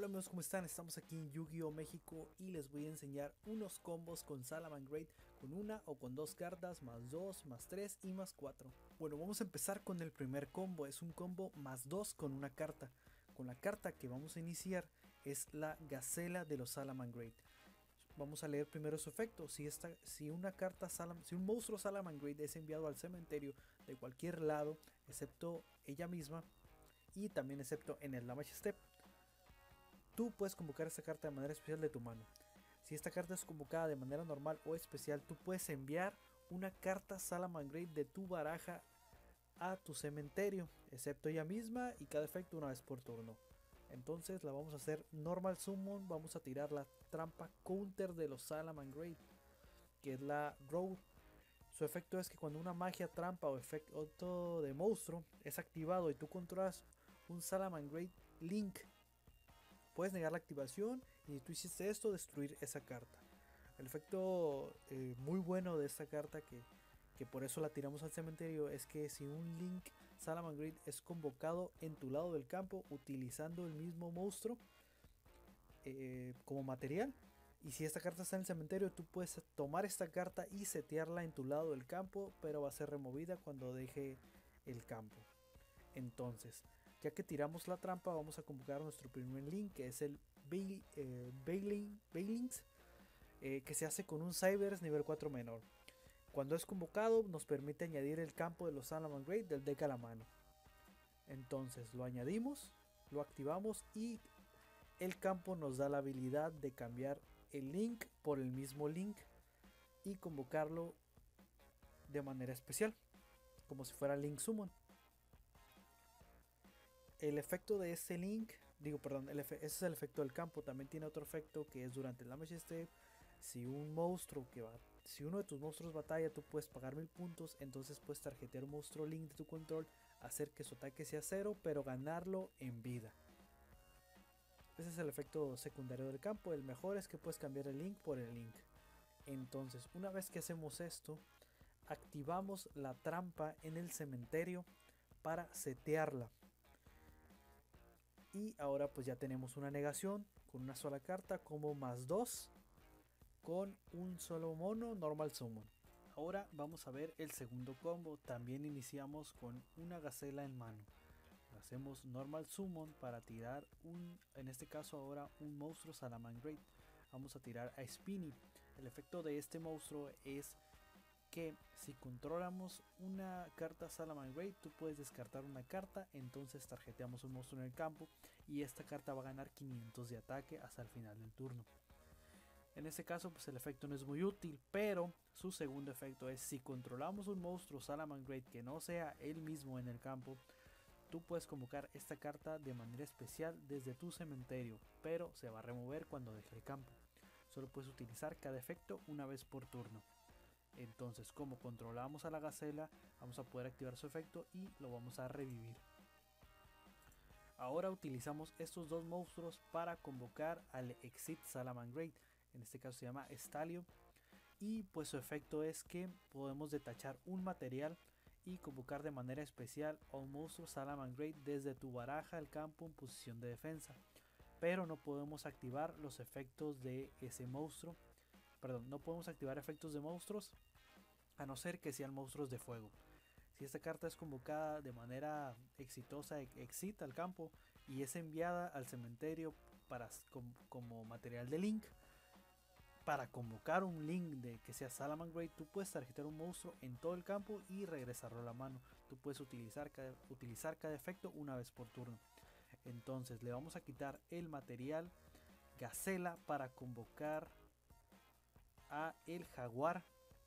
Hola amigos, ¿cómo están? Estamos aquí en Yu-Gi-Oh! México y les voy a enseñar unos combos con Salamangreat con una o con dos cartas, más 2, más 3 y más 4. Bueno, vamos a empezar con el primer combo, es un combo más 2 con una carta. Con la carta que vamos a iniciar es la Gacela de los Salamangreat. Vamos a leer primero su efecto. Si un monstruo Salamangreat es enviado al cementerio de cualquier lado, excepto ella misma y también excepto en el Damage Step, tú puedes convocar esta carta de manera especial de tu mano. Si esta carta es convocada de manera normal o especial, tú puedes enviar una carta Salamangreat de tu baraja a tu cementerio, excepto ella misma y cada efecto una vez por turno. Entonces la vamos a hacer normal summon, vamos a tirar la trampa counter de los Salamangreat, que es la Road. Su efecto es que cuando una magia, trampa o efecto de monstruo es activado y tú controlas un Salamangreat Link, puedes negar la activación y si tú hiciste esto, destruir esa carta. El efecto muy bueno de esta carta, que por eso la tiramos al cementerio, es que si un Link Salamangreat es convocado en tu lado del campo utilizando el mismo monstruo como material, y si esta carta está en el cementerio, tú puedes tomar esta carta y setearla en tu lado del campo, pero va a ser removida cuando deje el campo. Entonces, ya que tiramos la trampa, vamos a convocar nuestro primer link, que es el Bailings, que se hace con un Cybers nivel 4 menor. Cuando es convocado, nos permite añadir el campo de los Salamangreat del deck a la mano. Entonces lo añadimos, lo activamos y el campo nos da la habilidad de cambiar el link por el mismo link y convocarlo de manera especial, como si fuera Link Summon. El efecto de este link, ese es el efecto del campo. También tiene otro efecto que es durante el damage step. Si si uno de tus monstruos batalla, tú puedes pagar 1000 puntos. Entonces puedes tarjetear un monstruo link de tu control, hacer que su ataque sea 0, pero ganarlo en vida. Ese es el efecto secundario del campo. El mejor es que puedes cambiar el link por el link. Entonces, una vez que hacemos esto, activamos la trampa en el cementerio para setearla. Y ahora pues ya tenemos una negación con una sola carta como más 2 con un solo mono normal summon. Ahora vamos a ver el segundo combo. También iniciamos con una gacela en mano. Hacemos normal summon para tirar en este caso ahora un monstruo Salamangreat. Vamos a tirar a Spinny. El efecto de este monstruo es que si controlamos una carta Salamangreat, tú puedes descartar una carta, entonces tarjeteamos un monstruo en el campo y esta carta va a ganar 500 de ataque hasta el final del turno. En este caso pues el efecto no es muy útil, pero su segundo efecto es si controlamos un monstruo Salamangreat que no sea él mismo en el campo, tú puedes convocar esta carta de manera especial desde tu cementerio, pero se va a remover cuando deje el campo. Solo puedes utilizar cada efecto una vez por turno. Entonces, como controlamos a la gacela, vamos a poder activar su efecto y lo vamos a revivir. Ahora utilizamos estos dos monstruos para convocar al Exit Salamangreat. En este caso se llama Stalio. Y pues su efecto es que podemos detachar un material y convocar de manera especial a un monstruo Salamangreat desde tu baraja al campo en posición de defensa. Pero no podemos activar los efectos de ese monstruo. Perdón, no podemos activar efectos de monstruos a no ser que sean monstruos de fuego. Si esta carta es convocada de manera exitosa, excita al campo y es enviada al cementerio como material de link, para convocar un link de que sea Salamangreat, tú puedes tarjetar un monstruo en todo el campo y regresarlo a la mano. Tú puedes utilizar cada efecto una vez por turno. Entonces le vamos a quitar el material Gacela para convocar a el Jaguar.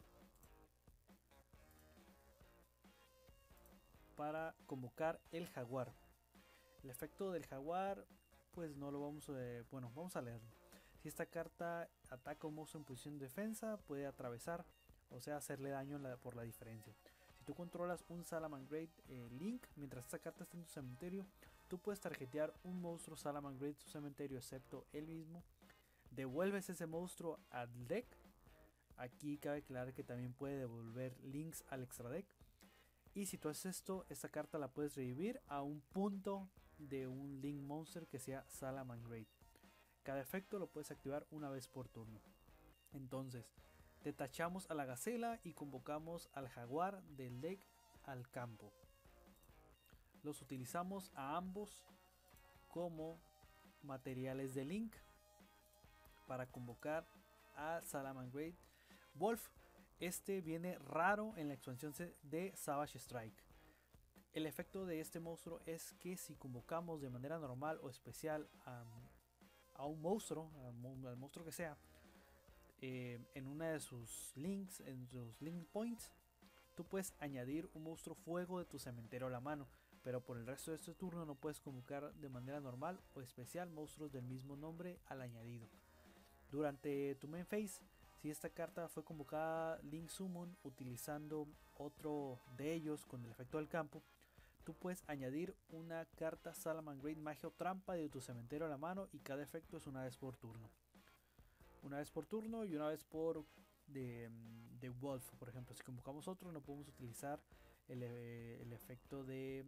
Para convocar el Jaguar. El efecto del Jaguar, pues no lo vamos a... Bueno, vamos a leerlo. Si esta carta ataca a un monstruo en posición de defensa, puede atravesar, o sea, hacerle daño por la diferencia. Si tú controlas un Salamangreat Link, mientras esta carta está en tu cementerio, tú puedes tarjetear un monstruo Salamangreat en su cementerio, excepto él mismo. Devuelves ese monstruo al deck. Aquí cabe aclarar que también puede devolver links al extra deck. Y si tú haces esto, esta carta la puedes revivir a un punto de un Link Monster que sea Salamangreat. Cada efecto lo puedes activar una vez por turno. Entonces, detachamos a la gacela y convocamos al jaguar del deck al campo. Los utilizamos a ambos como materiales de Link para convocar a Salamangreat Wolf. Este viene raro en la expansión de Savage Strike. El efecto de este monstruo es que si convocamos de manera normal o especial a un monstruo, al monstruo que sea, en una de sus links, en sus link points, tú puedes añadir un monstruo fuego de tu cementerio a la mano, pero por el resto de este turno no puedes convocar de manera normal o especial monstruos del mismo nombre al añadido. Durante tu main phase, si esta carta fue convocada Link Summon utilizando otro de ellos con el efecto del campo, tú puedes añadir una carta Salamangreat Magia o Trampa de tu cementerio a la mano y cada efecto es una vez por turno. Una vez por turno y una vez por de Wolf, por ejemplo. Si convocamos otro no podemos utilizar el efecto de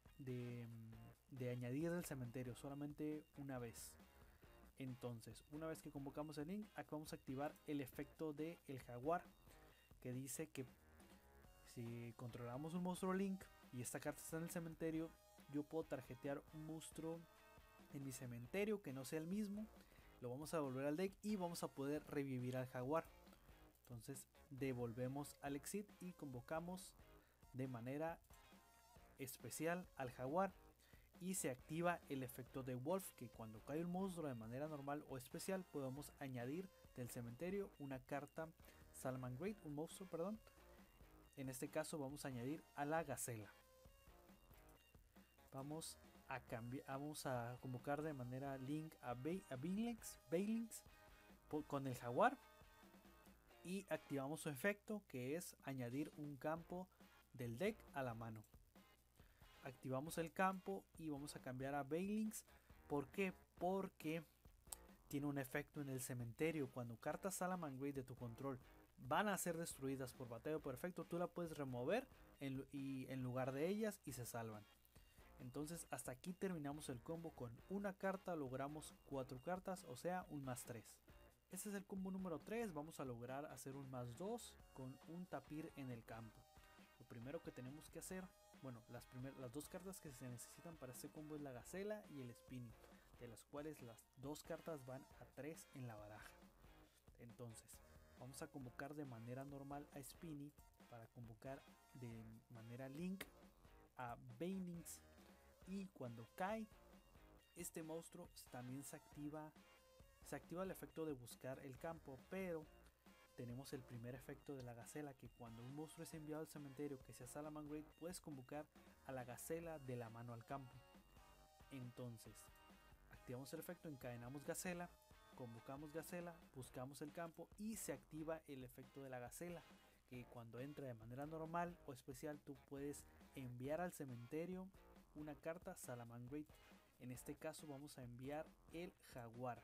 añadir del cementerio, solamente una vez. Entonces, una vez que convocamos el Link, aquí vamos a activar el efecto de el jaguar, que dice que si controlamos un monstruo Link y esta carta está en el cementerio, yo puedo tarjetear un monstruo en mi cementerio que no sea el mismo, lo vamos a devolver al deck y vamos a poder revivir al jaguar. Entonces devolvemos al exit y convocamos de manera especial al jaguar y se activa el efecto de Wolf, que cuando cae un monstruo de manera normal o especial podemos añadir del cementerio una carta Salamangreat, un monstruo, perdón. En este caso vamos a añadir a la gacela. Vamos a convocar de manera Link a Banelings con el jaguar y activamos su efecto, que es añadir un campo del deck a la mano. Activamos el campo y vamos a cambiar a Banelings. ¿Por qué? Porque tiene un efecto en el cementerio. Cuando cartas Salamangreat de tu control van a ser destruidas por bateo perfecto, tú la puedes remover en lugar de ellas y se salvan. Entonces hasta aquí terminamos el combo. Con una carta logramos 4 cartas, o sea un más 3. Este es el combo número 3. Vamos a lograr hacer un más 2 con un tapir en el campo. Lo primero que tenemos que hacer, bueno, las dos cartas que se necesitan para este combo es la gacela y el spinny, de las cuales las dos cartas van a 3 en la baraja. Entonces vamos a convocar de manera normal a Spinny para convocar de manera Link a Banelings. Y cuando cae este monstruo también se activa el efecto de buscar el campo, pero tenemos el primer efecto de la gacela, que cuando un monstruo es enviado al cementerio que sea Salamangreat, puedes convocar a la gacela de la mano al campo. Entonces activamos el efecto, encadenamos gacela, convocamos gacela, buscamos el campo y se activa el efecto de la gacela, que cuando entra de manera normal o especial tú puedes enviar al cementerio una carta Salamangreat. En este caso vamos a enviar el jaguar.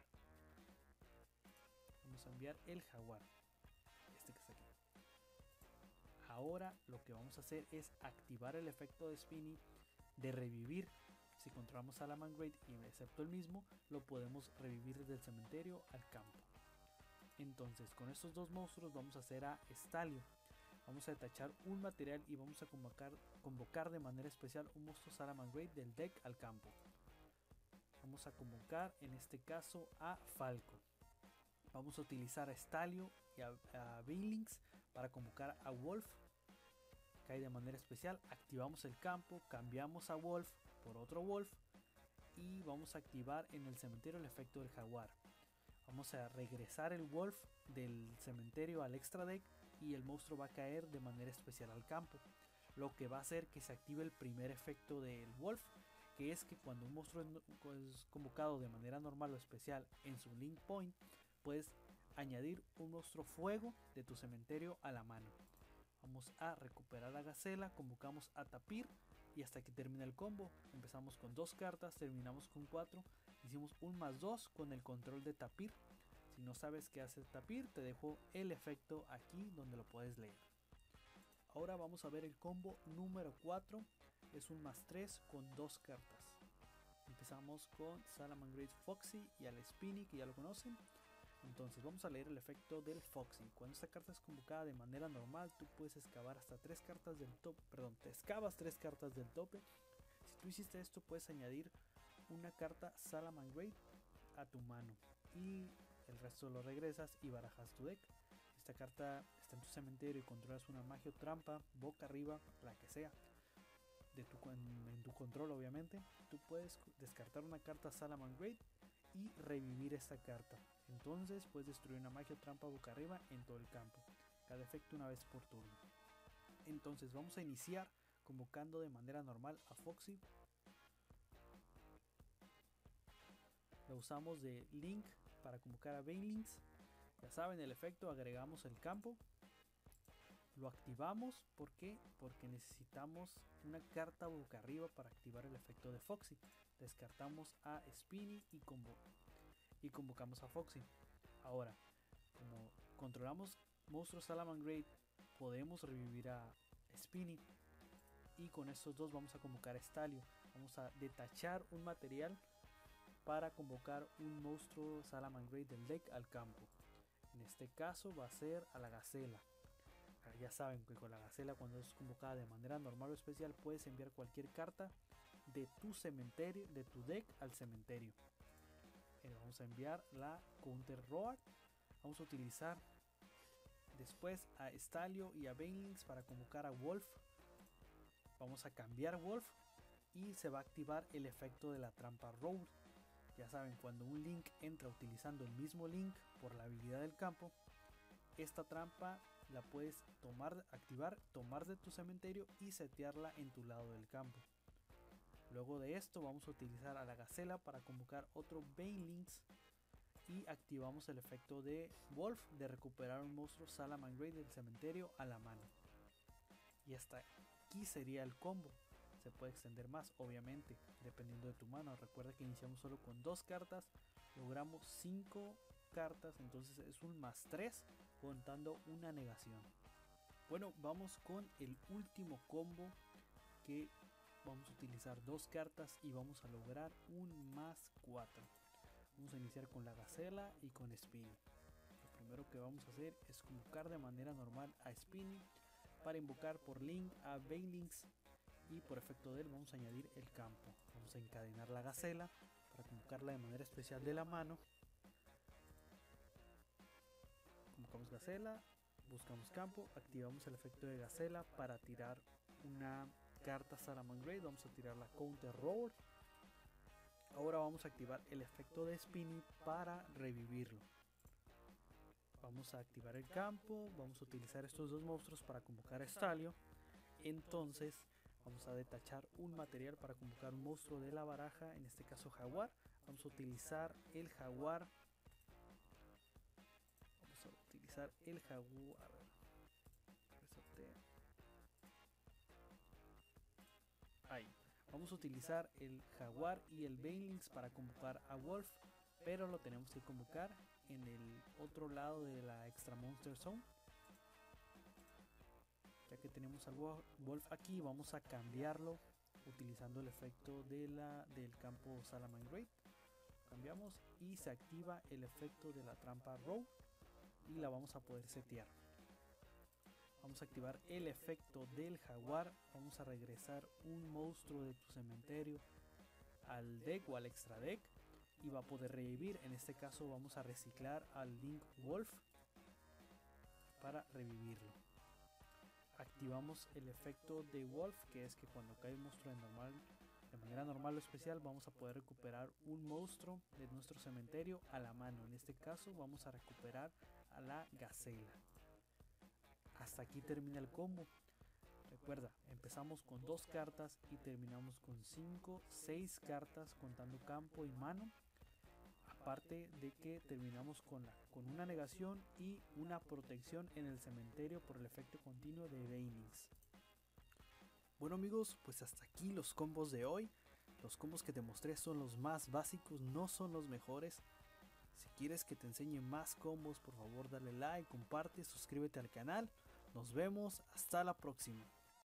Este que está aquí. Ahora lo que vamos a hacer es activar el efecto de Spinny de revivir. Si controlamos Salamangreat y excepto el mismo, lo podemos revivir desde el cementerio al campo. Entonces con estos dos monstruos vamos a hacer a Stalio. Vamos a detachar un material y vamos a convocar de manera especial un monstruo Salamangreat del deck al campo. Vamos a convocar en este caso a Falco. Vamos a utilizar a Stalio y a Banelings para convocar a Wolf. Cae de manera especial, activamos el campo, cambiamos a Wolf por otro Wolf y vamos a activar en el cementerio el efecto del jaguar. Vamos a regresar el Wolf del cementerio al extra deck y el monstruo va a caer de manera especial al campo, lo que va a hacer que se active el primer efecto del Wolf, que es que cuando un monstruo es convocado de manera normal o especial en su link point, puedes añadir un monstruo fuego de tu cementerio a la mano. Vamos a recuperar a gacela, convocamos a tapir y hasta que termine el combo. Empezamos con 2 cartas, terminamos con 4. Hicimos un más 2 con el control de tapir. Si no sabes qué hace tapir, te dejo el efecto aquí donde lo puedes leer. Ahora vamos a ver el combo número 4. Es un más 3 con 2 cartas. empezamos con Salamangreat Foxy y al Spinny, que ya lo conocen. Entonces vamos a leer el efecto del Foxy. Cuando esta carta es convocada de manera normal, tú puedes excavar hasta 3 cartas del tope. Perdón, te excavas 3 cartas del tope. Si tú hiciste esto, puedes añadir una carta Salamangreat a tu mano y el resto lo regresas y barajas tu deck. Esta carta está en tu cementerio y controlas una magia o trampa boca arriba, la que sea, en tu control obviamente. Tú puedes descartar una carta Salamangreat y revivir esta carta. Entonces puedes destruir una magia o trampa boca arriba en todo el campo, cada efecto una vez por turno. Entonces vamos a iniciar convocando de manera normal a Foxy. Lo usamos de Link para convocar a Banelings. Ya saben el efecto, agregamos el campo. Lo activamos, ¿por qué? Porque necesitamos una carta boca arriba para activar el efecto de Foxy. Descartamos a Spinny y convocamos a Foxy. Ahora, como controlamos monstruos Salamangreat, podemos revivir a Spinny. Y con estos dos vamos a convocar a Stalio. Vamos a detachar un material para convocar un monstruo Salamangreat del deck al campo. En este caso va a ser a la Gacela. Ya saben que con la Gacela, cuando es convocada de manera normal o especial, puedes enviar cualquier carta de tu cementerio, de tu deck al cementerio. Vamos a enviar la Counter Roar. Vamos a utilizar después a Stalio y a Banelings para convocar a Wolf. Vamos a cambiar Wolf y se va a activar el efecto de la trampa Roar. Ya saben, cuando un Link entra utilizando el mismo Link por la habilidad del campo, esta trampa la puedes activar, tomar de tu cementerio y setearla en tu lado del campo. Luego de esto vamos a utilizar a la Gacela para convocar otro Banelings y activamos el efecto de Wolf de recuperar un monstruo Salamangreat del cementerio a la mano. Y hasta aquí sería el combo. Se puede extender más, obviamente, dependiendo de tu mano. Recuerda que iniciamos solo con 2 cartas, logramos 5 cartas, entonces es un +3 contando una negación. Bueno, vamos con el último combo, que vamos a utilizar 2 cartas y vamos a lograr un +4. Vamos a iniciar con la Gacela y con Spinny. Lo primero que vamos a hacer es convocar de manera normal a Spinny para invocar por Link a Banelings. Y por efecto de él vamos a añadir el campo. Vamos a encadenar la Gacela para convocarla de manera especial de la mano. Convocamos Gacela, buscamos campo, activamos el efecto de Gacela para tirar una carta Salamangreat. Vamos a tirar la Counter Roar. Ahora vamos a activar el efecto de Spinny para revivirlo. Vamos a activar el campo, vamos a utilizar estos 2 monstruos para convocar a Stalio. Entonces vamos a detachar un material para convocar un monstruo de la baraja, en este caso Jaguar. Vamos a utilizar el Jaguar. Vamos a utilizar el Jaguar. A ver, resortea. Ahí. Vamos a utilizar el Jaguar y el Banelings para convocar a Wolf, pero lo tenemos que convocar en el otro lado de la Extra Monster Zone. Ya que tenemos al Wolf aquí, vamos a cambiarlo utilizando el efecto del campo Salamangreat. Cambiamos y se activa el efecto de la trampa Roar y la vamos a poder setear. Vamos a activar el efecto del Jaguar. Vamos a regresar un monstruo de tu cementerio al deck o al extra deck y va a poder revivir. En este caso vamos a reciclar al Link Wolf para revivirlo. Activamos el efecto de Wolf, que es que cuando cae un monstruo de manera normal o especial, vamos a poder recuperar un monstruo de nuestro cementerio a la mano. En este caso vamos a recuperar a la Gacela. Hasta aquí termina el combo. Recuerda, empezamos con 2 cartas y terminamos con 5, 6 cartas contando campo y mano. Aparte de que terminamos con una negación y una protección en el cementerio por el efecto continuo de Banelings. Bueno amigos, pues hasta aquí los combos de hoy. Los combos que te mostré son los más básicos, no son los mejores. Si quieres que te enseñe más combos, por favor dale like, comparte, suscríbete al canal. Nos vemos, hasta la próxima.